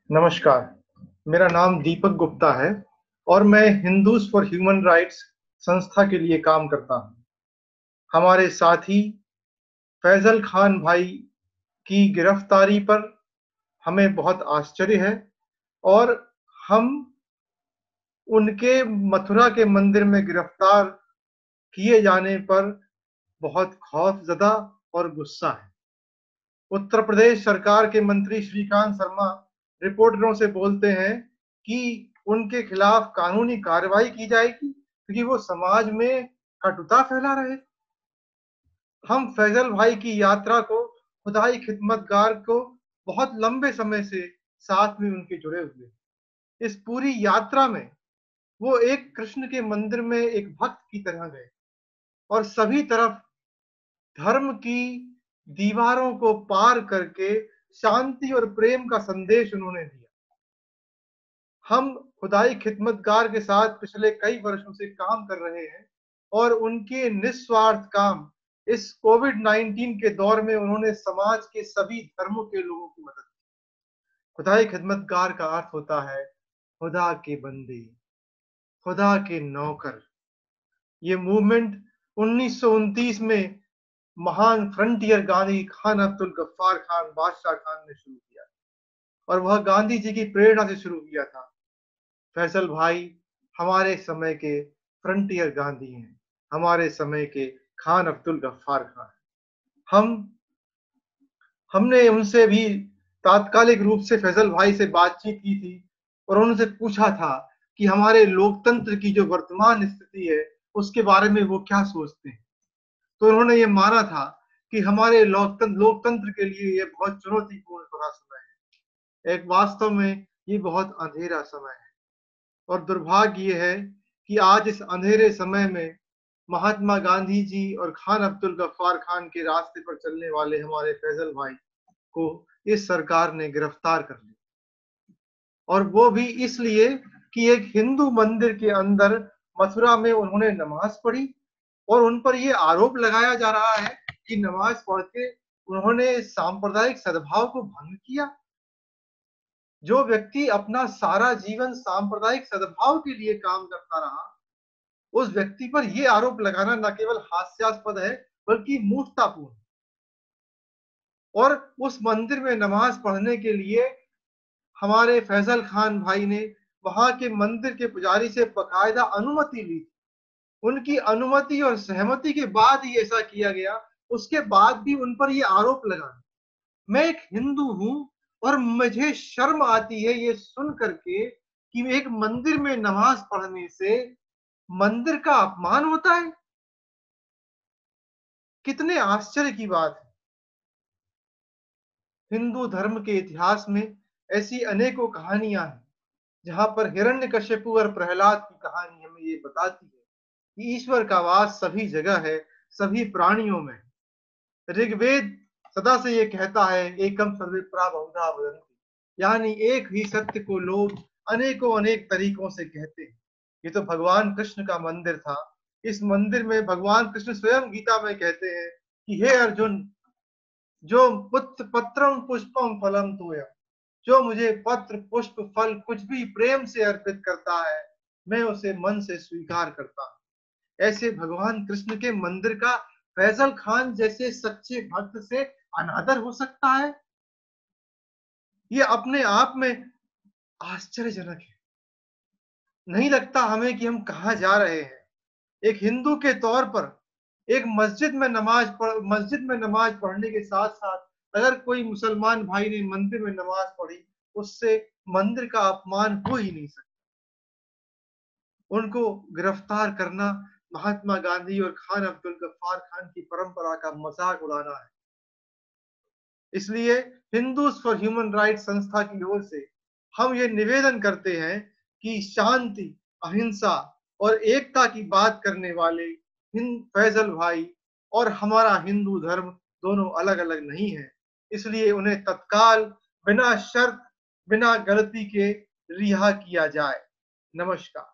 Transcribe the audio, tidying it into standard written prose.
नमस्कार। मेरा नाम दीपक गुप्ता है और मैं हिंदूज फॉर ह्यूमन राइट्स संस्था के लिए काम करता हूं। हमारे साथी फैजल खान भाई की गिरफ्तारी पर हमें बहुत आश्चर्य है और हम उनके मथुरा के मंदिर में गिरफ्तार किए जाने पर बहुत खौफजदा और गुस्सा है। उत्तर प्रदेश सरकार के मंत्री श्रीकांत शर्मा रिपोर्टरों से बोलते हैं कि उनके खिलाफ कानूनी कार्रवाई की जाएगी क्योंकि वो समाज में कटुता फैला रहे। हम फैजल भाई की यात्रा को खुदाई खिदमतगार को बहुत लंबे समय से साथ में उनके जुड़े हुए। इस पूरी यात्रा में वो एक कृष्ण के मंदिर में एक भक्त की तरह गए और सभी तरफ धर्म की दीवारों को पार करके शांति और प्रेम का संदेश उन्होंने दिया। हम खुदाई खिदमतगार के साथ पिछले कई वर्षों से काम कर रहे हैं और उनके निस्वार्थ काम इस कोविड-19 के दौर में उन्होंने समाज के सभी धर्मों के लोगों की मदद की। खुदाई खिदमतगार का अर्थ होता है खुदा के बंदे, खुदा के नौकर। ये मूवमेंट 1929 में महान फ्रंटियर गांधी खान अब्दुल गफ्फार खान बादशाह खान ने शुरू किया और वह गांधी जी की प्रेरणा से शुरू किया था। फैसल भाई हमारे समय के फ्रंटियर गांधी हैं, हमारे समय के खान अब्दुल गफ्फार खान। हम हमने उनसे भी तात्कालिक रूप से फैसल भाई से बातचीत की थी और उनसे पूछा था कि हमारे लोकतंत्र की जो वर्तमान स्थिति है उसके बारे में वो क्या सोचते हैं। तो उन्होंने ये माना था कि हमारे लोकतंत्र के लिए ये बहुत चुनौतीपूर्ण भरा समय है। एक वास्तव में ये बहुत अंधेरा समय है और दुर्भाग्य ये है कि आज इस अंधेरे समय में महात्मा गांधी जी और खान अब्दुल गफ्फार खान के रास्ते पर चलने वाले हमारे फैजल भाई को इस सरकार ने गिरफ्तार कर लिया और वो भी इसलिए कि एक हिंदू मंदिर के अंदर मथुरा में उन्होंने नमाज पढ़ी और उन पर यह आरोप लगाया जा रहा है कि नमाज पढ़ के उन्होंने सांप्रदायिक सद्भाव को भंग किया। जो व्यक्ति अपना सारा जीवन सांप्रदायिक सद्भाव के लिए काम करता रहा उस व्यक्ति पर यह आरोप लगाना न केवल हास्यास्पद है बल्कि मूर्खतापूर्ण। और उस मंदिर में नमाज पढ़ने के लिए हमारे फैजल खान भाई ने वहां के मंदिर के पुजारी से बकायदा अनुमति ली। उनकी अनुमति और सहमति के बाद ही ऐसा किया गया। उसके बाद भी उन पर यह आरोप लगा। मैं एक हिंदू हूं और मुझे शर्म आती है ये सुन करके कि एक मंदिर में नमाज पढ़ने से मंदिर का अपमान होता है। कितने आश्चर्य की बात है। हिंदू धर्म के इतिहास में ऐसी अनेकों कहानियां हैं जहां पर हिरण्यकश्यपु और प्रहलाद की कहानी हमें ये बताती है कि ईश्वर का वास सभी जगह है, सभी प्राणियों में। ऋग्वेद सदा से ये कहता है एकम सर्वविप्रा बहुधा वदन्ति, यानी एक ही सत्य को लोग अनेकों अनेक तरीकों से कहते हैं। ये तो भगवान कृष्ण का मंदिर था। इस मंदिर में भगवान कृष्ण स्वयं गीता में कहते हैं कि हे अर्जुन, जो पुत्र पत्रम पुष्पम फलम तोयम, जो मुझे पत्र पुष्प फल कुछ भी प्रेम से अर्पित करता है मैं उसे मन से स्वीकार करता हूं। ऐसे भगवान कृष्ण के मंदिर का फैजल खान जैसे सच्चे भक्त से अनादर हो सकता है? ये अपने आप में आश्चर्यजनक है। नहीं लगता हमें कि हम कहां जा रहे हैं। एक हिंदू के तौर पर एक मस्जिद में नमाज पढ़ने के साथ साथ अगर कोई मुसलमान भाई ने मंदिर में नमाज पढ़ी उससे मंदिर का अपमान हो ही नहीं सकता। उनको गिरफ्तार करना महात्मा गांधी और खान अब्दुल गफ्फार खान की परंपरा का मजाक उड़ाना है। इसलिए हिंदूज फॉर ह्यूमन राइट संस्था की ओर से हम ये निवेदन करते हैं कि शांति, अहिंसा और एकता की बात करने वाले फैजल भाई और हमारा हिंदू धर्म दोनों अलग अलग नहीं है। इसलिए उन्हें तत्काल बिना शर्त बिना गलती के रिहा किया जाए। नमस्कार।